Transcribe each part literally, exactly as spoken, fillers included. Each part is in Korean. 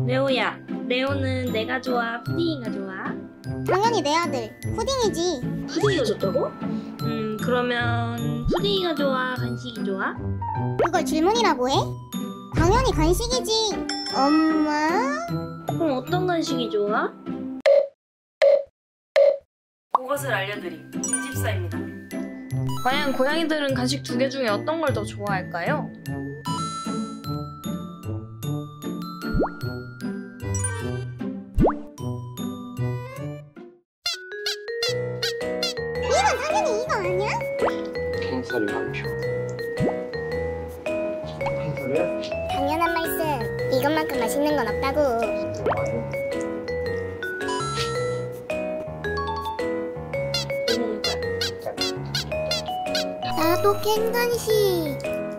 레오야, 레오는 내가 좋아, 푸딩이가 좋아? 당연히 내 아들 푸딩이지. 푸딩이가 좋다고? 음, 그러면 푸딩이가 좋아, 간식이 좋아? 그걸 질문이라고 해? 당연히 간식이지. 엄마? 그럼 어떤 간식이 좋아? 그것을 알려드림, 김집사입니다. 과연 고양이들은 간식 두 개 중에 어떤 걸 더 좋아할까요? 이건 당연히 이거 아니야? 캔살이 한 표. 캔살이야? 당연한 말씀. 이것만큼 맛있는 건 없다고. 아니. 나도 캔 간식.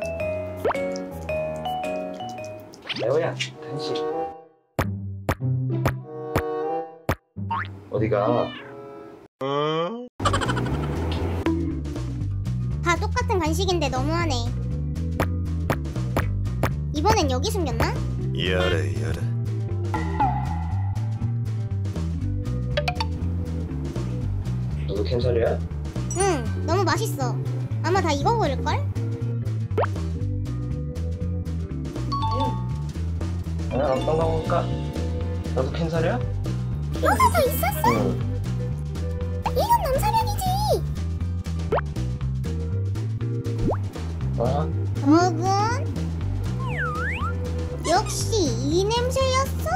레오야, 간식. 어디가? 다 똑같은 간식인데 너무하네. 이번엔 여기 숨겼나? 야래 야래. 너도 캔살이야? 응, 너무 맛있어. 아마 다 익어버릴걸? 야, 어떤 거 먹을까? 너도 캔살이야? 뭐가 더 있었어? 응. 이건 남사벽이지. 어? 먹은? 역시 이 냄새였어.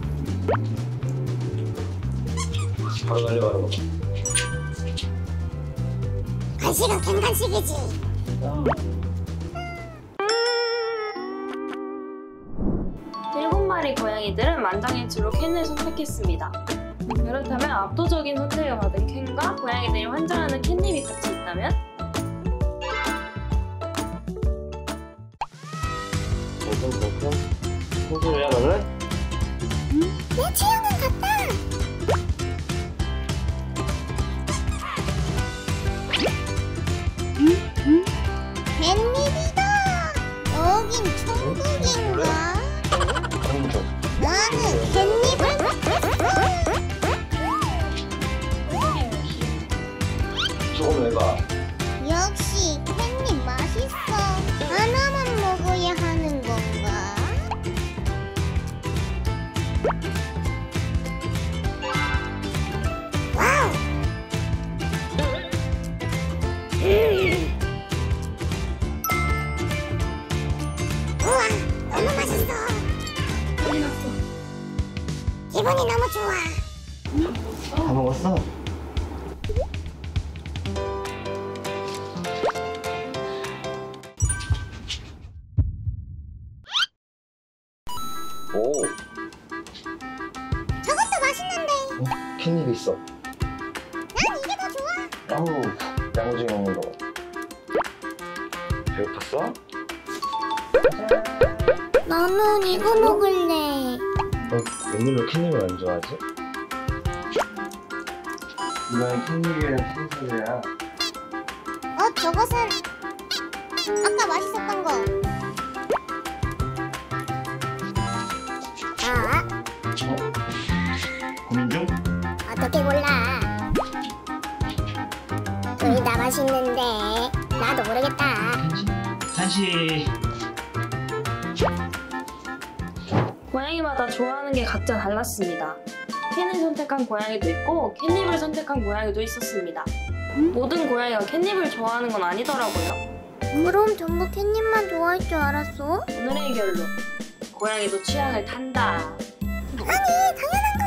바로 달려가는 거. 간식은 캔 간식이지. 일곱 마리 고양이들은 만장일치로 캔을 선택했습니다. 그렇다면 압도적인 선택을 받은 캔과 고양이들이 환장하는 캣닙이 같이 있다면? 무슨 무슨? 캔살이야 너는? 내 취향은 같다. 캣닙이다. 여긴 천국인가? 공주. 나는 캣닙을 조금 내봐. 역시 캣닙 맛있어. 하나만 먹어야 하는 건가? 와우! 음. 우와, 너무 맛있어. 기분이 너무 좋아. 다 먹었어? 오, 저것도 맛있는데. 어? 캔잎 있어. 난 이게 더 좋아. 아우, 야무지게 먹는 거. 배고팠어? 나는 이거 먹을래. 어, 웬일로 캔잎을 안 좋아하지? 이건 캔잎이랑 캔살이야. 어, 저것은 아까 맛있었던 거. 아, 어? 고민 중? 어떻게 골라? 둘 다 맛있는데 나도 모르겠다. 간식. 고양이마다 좋아하는 게 각자 달랐습니다. 캔을 선택한 고양이도 있고 캣닙을 선택한 고양이도 있었습니다. 모든 고양이가 캣닙을 좋아하는 건 아니더라고요. 그럼 전부 캣닙만 좋아할 줄 알았어? 오늘의 결론, 고양이도 취향을 탄다. 아니, 당연한